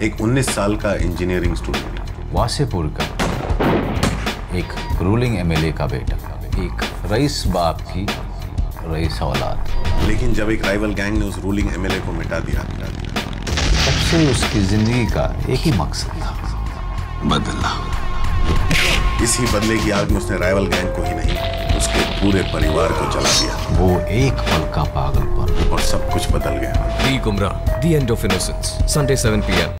एक 19 साल का इंजीनियरिंग स्टूडेंट। वासेपुर का एक रूलिंग एमएलए का बेटा, एक रईस बाप की रईस औलाद। लेकिन जब एक राइवल गैंग ने उस रूलिंग एमएलए को मिटा दिया, तब से उसकी जिंदगी का एक ही मकसद था, बदला। इसी बदले की आग में उसने राइवल गैंग को ही नहीं, उसके पूरे परिवार को जला दिया। वो एक पल का पागलपन, और सब कुछ बदल गया। The Gumrah, the end of innocence, Sunday 7 PM।